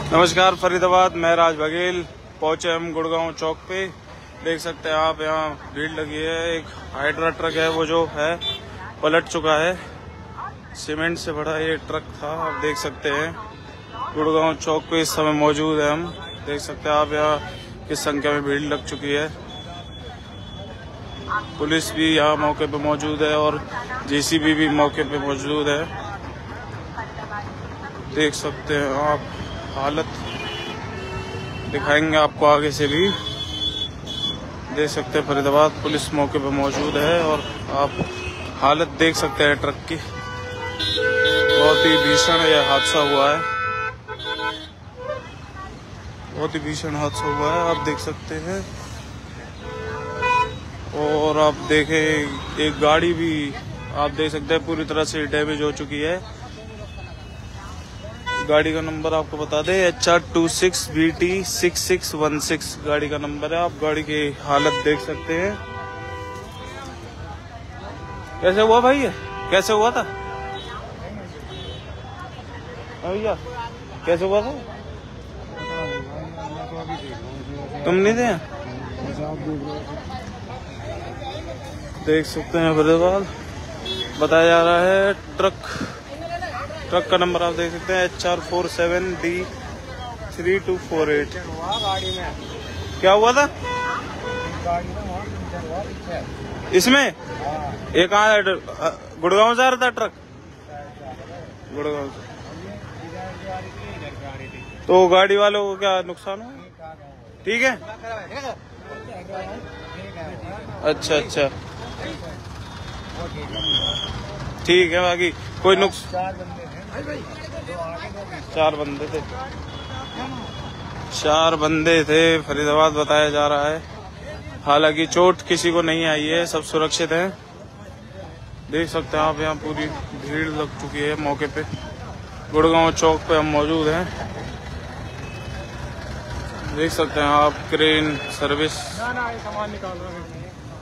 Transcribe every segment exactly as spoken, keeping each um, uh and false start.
नमस्कार फरीदाबाद, मैं राज बघेल। पहुंचे हम गुड़गांव चौक पे। देख सकते हैं आप, यहाँ भीड़ लगी है। एक हाइड्रा ट्रक है, वो जो है पलट चुका है। सीमेंट से भरा ये ट्रक था। आप देख सकते हैं गुड़गांव चौक पे इस समय मौजूद है हम। देख सकते हैं आप यहाँ किस संख्या में भीड़ लग चुकी है। पुलिस भी यहाँ मौके पे मौजूद है और जेसीबी भी मौके पे मौजूद है। देख सकते हैं आप, हालत दिखाएंगे आपको आगे से भी। देख सकते हैं फरीदाबाद पुलिस मौके पे मौजूद है और आप हालत देख सकते हैं ट्रक की। बहुत ही भीषण यह हादसा हुआ है, बहुत ही भीषण हादसा हुआ है, आप देख सकते हैं। और आप देखें, एक गाड़ी भी आप देख सकते हैं पूरी तरह से डैमेज हो चुकी है। गाड़ी का नंबर आपको बता दें, H R two six B T six six one six गाड़ी का नंबर है। आप गाड़ी की हालत देख सकते हैं। कैसे हुआ भाई, ये कैसे हुआ था भैया, कैसे हुआ था? तुम नहीं थे? देख सकते हैं फरीदाबाद बताया जा रहा है। ट्रक ट्रक का नंबर आप देख सकते हैं, H R four seven D three two four eight. क्या हुआ था इसमें? एक कहाँ गुड़गांव से आ रहा था ट्रक? गुड़गांव से। तो गाड़ी वालों को क्या नुकसान हुआ? ठीक है, अच्छा अच्छा, ठीक है। बाकी कोई नुकसान? चार बंदे थे, चार बंदे थे फरीदाबाद बताया जा रहा है। हालांकि चोट किसी को नहीं आई है, सब सुरक्षित हैं। देख सकते हैं आप, यहाँ पूरी भीड़ लग चुकी है मौके पे। गुड़गांव चौक पे हम मौजूद हैं। देख सकते हैं आप, क्रेन सर्विस सामान निकाल रहे हैं।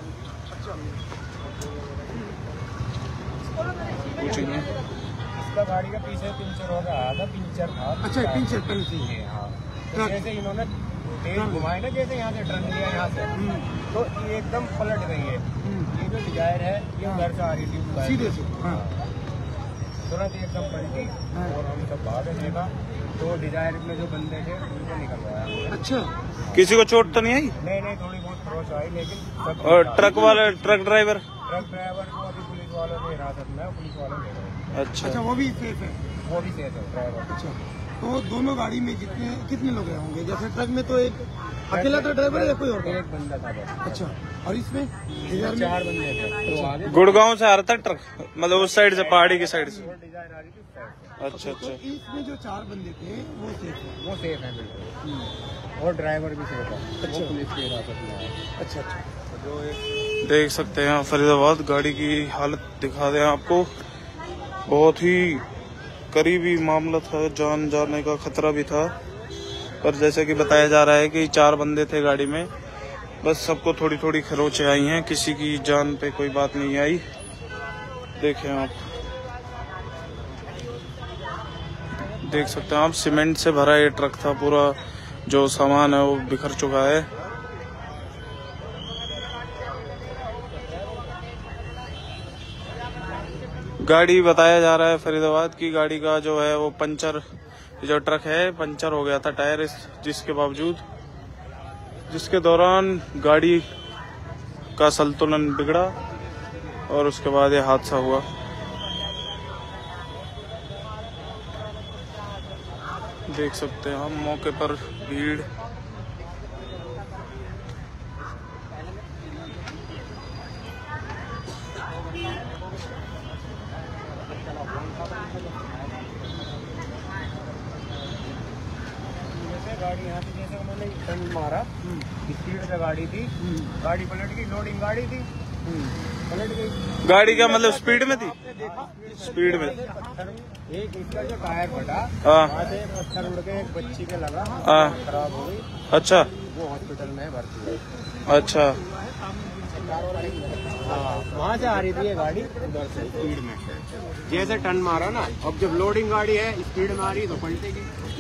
पूछेंगे इसका गाड़ी का पीछे पिंचर हो गया था, पिंचर था। अच्छा, पिंचर पिंचर हाँ। तो जैसे इन्होंने तेज घुमाए ना, जैसे यहाँ से टर्न लिया यहाँ से, तो ये एकदम पलट गई है। ये जो डिजायर है ये उधर से आ रही थी सीधे से, तुरंत एकदम पलटी और हम सब भागे। देखा तो डिजायर में जो बंदे थे उनको निकलवाया। अच्छा, किसी को चोट तो नहीं आई? नहीं नहीं, थोड़ी बहुत खरोच आई, लेकिन और ट्रक वाला ट्रक ड्राइवर ट्रक ड्राइवर को अभी पुलिस वालों ने हिरासत में, पुलिस वालों ने। अच्छा अच्छा, वो भी सेफ है? वो भी सेफ है ड्राइवर। अच्छा, तो दोनों गाड़ी में जितने कितने लोग रहे होंगे? जैसे ट्रक में तो एक अकेला था ड्राइवर या कोई और? एक बंदा था बस। अच्छा, और इसमें चार बंदे थे। तो आगे गुड़गांव से आ रहा था ट्रक, मतलब उस साइड से, पहाड़ी की साइड से। डिजायर आ रही थी। अच्छा अच्छा, इसमें जो चार बंदे थे वो सेफ है? वो सेफ है बिल्कुल, और ड्राइवर भी सेफ है। अच्छा, पुलिस की हिरासत में है। अच्छा अच्छा, जो एक देख सकते हैं फरीदाबाद गाड़ी की हालत दिखा दें आपको। बहुत ही करीबी मामला था, जान जाने का खतरा भी था। पर जैसे कि बताया जा रहा है कि चार बंदे थे गाड़ी में, बस सबको थोड़ी थोड़ी खरोंचें आई हैं, किसी की जान पे कोई बात नहीं आई। देखें आप, देख सकते हैं आप, सीमेंट से भरा ये ट्रक था। पूरा जो सामान है वो बिखर चुका है। गाड़ी बताया जा रहा है फरीदाबाद की गाड़ी का जो है वो पंचर, जो ट्रक है पंचर हो गया था टायर, इस जिसके बावजूद जिसके दौरान गाड़ी का संतुलन बिगड़ा और उसके बाद ये हादसा हुआ। देख सकते हैं हम मौके पर भीड़। गाड़ी यहाँ से जैसे उन्होंने टर्न मारा, स्पीड से गाड़ी थी, गाड़ी पलट गई। लोडिंग गाड़ी थी, पलट गई। गाड़ी क्या मतलब स्पीड में थी? स्पीड में। एक इसका जो टायर फटा, हाँ, वहाँ से पत्थर उड़ के एक बच्ची के लगा, हाँ, खराब हो गई। अच्छा, वो हॉस्पिटल में भर्ती है। अच्छा, वहाँ से आ रही थी ये गाड़ी उधर से स्पीड में, जैसे टर्न मारा ना, अब जब लोडिंग गाड़ी है स्पीड में आ रही तो पलटेगी।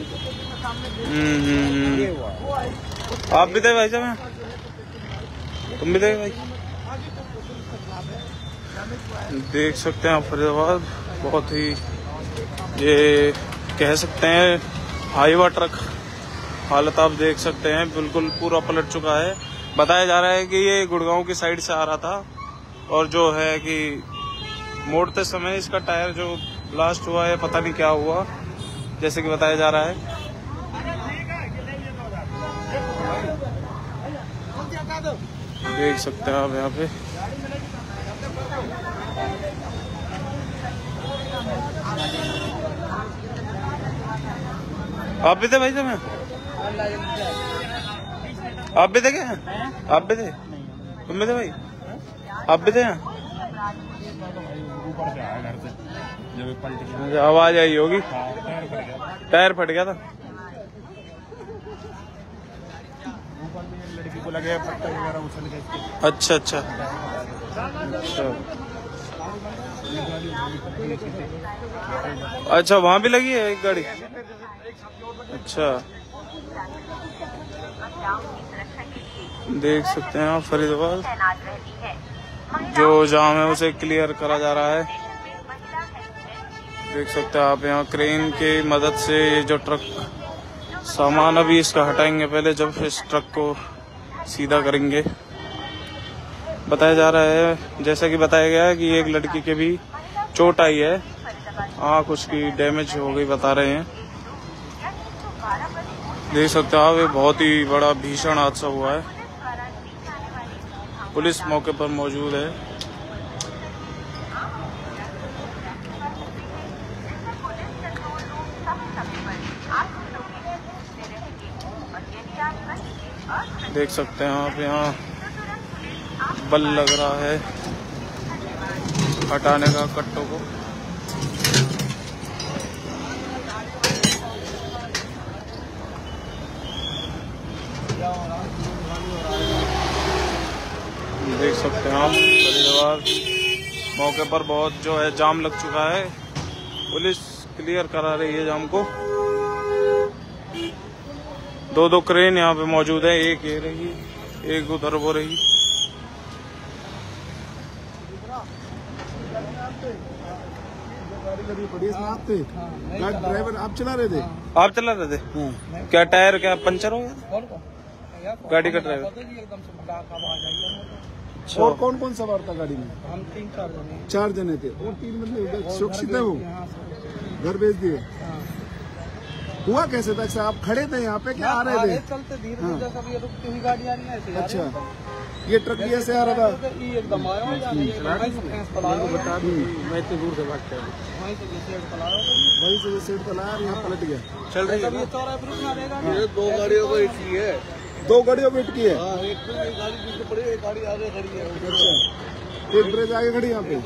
ये हुआ। आप भी थे भाई साहब, तुम भी थे भाई। देख सकते हैं आप फरीदाबाद, बहुत ही ये कह सकते हैं हाईवा ट्रक हालत आप देख सकते हैं, बिल्कुल पूरा पलट चुका है। बताया जा रहा है कि ये गुड़गांव की साइड से आ रहा था और जो है कि मोड़ते समय इसका टायर जो ब्लास्ट हुआ है, पता नहीं क्या हुआ, जैसे कि बताया जा रहा है। देख सकते हैं आप यहाँ पे आप भी थे भाई साहब, आप भी थे क्या? आप भी थे, तुम भी थे भाई, आप भी थे? मुझे आवाज आई होगी, टायर फट गया था। लड़की को लगे पत्थर वगैरह उछल के। अच्छा अच्छा अच्छा, वहाँ भी लगी है एक गाड़ी। अच्छा, देख सकते हैं आप फरीदाबाद जो जाम है उसे क्लियर करा जा रहा है। देख सकते हैं आप यहाँ क्रेन की मदद से ये जो ट्रक सामान अभी इसका हटाएंगे पहले, जब इस ट्रक को सीधा करेंगे। बताया जा रहा है, जैसा कि बताया गया है कि एक लड़की के भी चोट आई है, आँख उसकी डैमेज हो गई बता रहे हैं। देख सकते हो आप, ये बहुत ही बड़ा भीषण हादसा हुआ है। पुलिस मौके पर मौजूद है। देख सकते हैं आप, यहाँ बल लग रहा है हटाने का कट्टों को। देख सकते हैं आप फरीदाबाद मौके पर बहुत जो है जाम लग चुका है, पुलिस क्लियर करा रही है जाम को। दो दो क्रेन यहाँ पे मौजूद है, एक ये रही, एक उधर वो रही। ड्राइवर आप चला रहे थे? आप चला रहे थे? क्या टायर क्या पंचर हो गया गाड़ी का? ड्राइवर और कौन कौन सवार था गाड़ी में? हम तीन चार जने चार जने थे और तीन मतलब सुरक्षित है वो, घर भेज दिए। हुआ कैसे था? अच्छा, आप खड़े थे यहाँ पे क्या आ रहे थे? चलते धीरे धीरे सब ये रुकती हुई गाड़ी आ रही है ऐसे। अच्छा, ये ट्रक भी ऐसे आ रहा था? ये एकदम आया हुआ जाने को बता दूं, मैं इतनी दूर से भागता हूँ, वहीं से सेट पला रहा हूँ, वहीं से सेट पला और यहाँ पलट गया। चल रही है चौराहे पर रुकना रहेगा। ये दो गाड़ियों को हिट की है, दो गाड़ियों को हिट की है। एक गाड़ी पीछे पड़ी, एक गाड़ी आगे खड़ी है। अच्छा, एक ब्रेक आगे खड़ी यहाँ पे।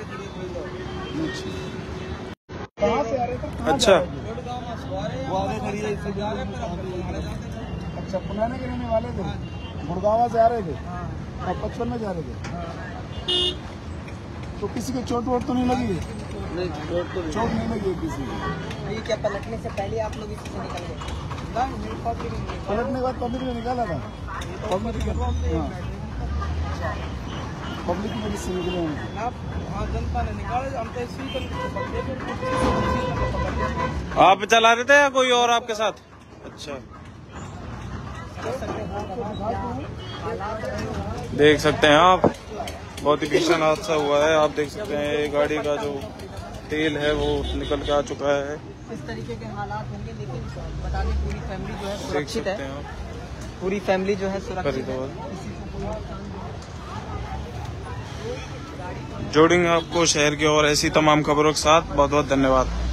कहाँ से आ रहे थे? अच्छा, वो आगे खड़ी है इससे जा रहे हैं। अच्छा, पुराने के रहने वाले थे, गुड़गांव से आ रहे थे और पचपन में जा रहे थे। तो किसी को चोट वोट तो नहीं लगी? नहीं, चोट तो चोट नहीं लगी किसी को। ये क्या पलटने से पहले आप लोग इसी से निकल गए? पलटने के बाद पब्लिक ने निकाला था। पब्लिक पब्लिक की वजह से निकले हैं। जनता ने निकाले, हम तो इसी आप चला रहे थे या कोई और आपके साथ? अच्छा, देख सकते हैं आप, बहुत ही भीषण हादसा हुआ है। आप देख सकते हैं ये गाड़ी का जो तेल है वो निकल के आ चुका है। इस तरीके के हालात होंगे, लेकिन बता दें पूरी फैमिली जो है सुरक्षित है। पूरी फैमिली जो है सुरक्षित है। जोड़ेंगे आपको शहर की और ऐसी तमाम खबरों के साथ। बहुत बहुत धन्यवाद।